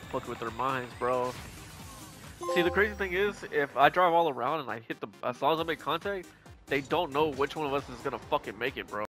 fucking with their minds, bro. See, the crazy thing is, if I drive all around and I hit the, as long as I make contact, they don't know which one of us is gonna fucking make it, bro.